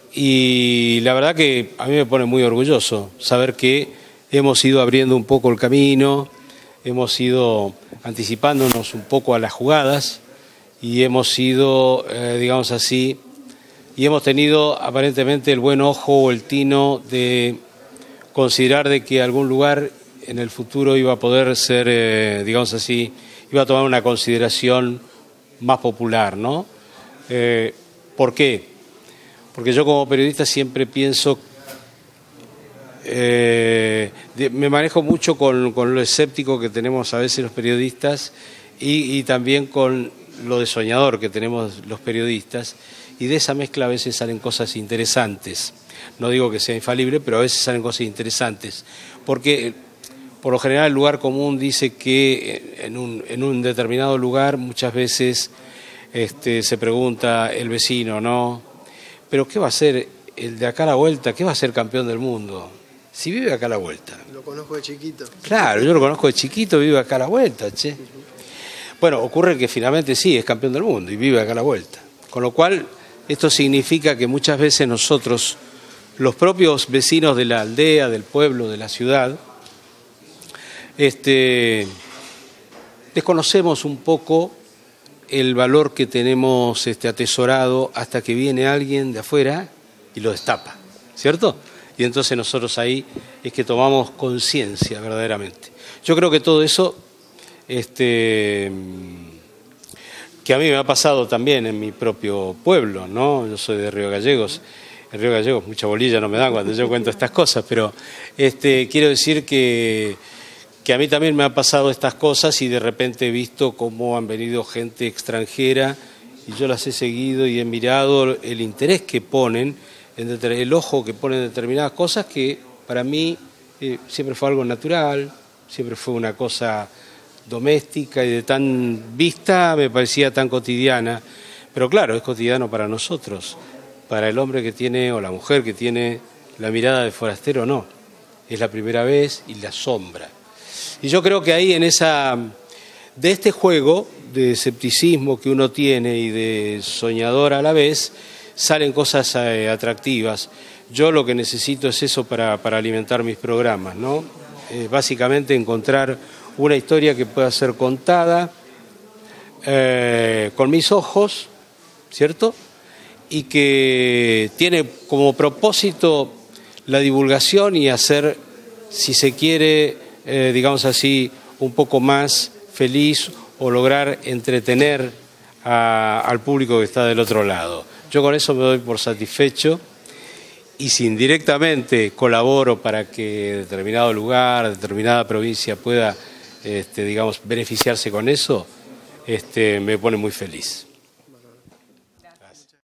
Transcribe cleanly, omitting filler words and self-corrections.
y la verdad que a mí me pone muy orgulloso saber que hemos ido abriendo un poco el camino, hemos ido anticipándonos un poco a las jugadas y hemos ido, digamos así, y hemos tenido aparentemente el buen ojo o el tino de considerar de que algún lugar en el futuro iba a poder ser, digamos así, iba a tomar una consideración más popular, ¿no? ¿Por qué? Porque yo como periodista siempre pienso, me manejo mucho con lo escéptico que tenemos a veces los periodistas y también con lo de soñador que tenemos los periodistas, y de esa mezcla a veces salen cosas interesantes. No digo que sea infalible, pero a veces salen cosas interesantes, porque por lo general el lugar común dice que en un determinado lugar muchas veces se pregunta el vecino, ¿no? Pero ¿qué va a ser el de acá a la vuelta? ¿Qué va a ser campeón del mundo? Si vive acá a la vuelta. Lo conozco de chiquito. Claro, yo lo conozco de chiquito, vive acá a la vuelta, che. Bueno, ocurre que finalmente sí, es campeón del mundo y vive acá a la vuelta. Con lo cual, esto significa que muchas veces nosotros, los propios vecinos de la aldea, del pueblo, de la ciudad, desconocemos un poco el valor que tenemos atesorado hasta que viene alguien de afuera y lo destapa, ¿cierto? Y entonces nosotros ahí es que tomamos conciencia verdaderamente. Yo creo que todo eso, que a mí me ha pasado también en mi propio pueblo, ¿no? Yo soy de Río Gallegos. En Río Gallegos mucha bolilla no me dan cuando yo cuento estas cosas, pero quiero decir que a mí también me han pasado estas cosas y de repente he visto cómo han venido gente extranjera y yo las he seguido y he mirado el interés que ponen, el ojo que ponen en determinadas cosas que para mí siempre fue algo natural, siempre fue una cosa doméstica y de tan vista me parecía tan cotidiana, pero claro, es cotidiano para nosotros, para el hombre que tiene o la mujer que tiene la mirada de forastero no, es la primera vez y la asombra. Y yo creo que ahí de este juego de escepticismo que uno tiene y de soñador a la vez, salen cosas atractivas. Yo lo que necesito es eso para alimentar mis programas, ¿no? Básicamente encontrar una historia que pueda ser contada con mis ojos, ¿cierto? Y que tiene como propósito la divulgación y hacer, si se quiere, digamos así, un poco más feliz o lograr entretener al público que está del otro lado. Yo con eso me doy por satisfecho y si indirectamente colaboro para que determinado lugar, determinada provincia pueda, digamos, beneficiarse con eso, me pone muy feliz.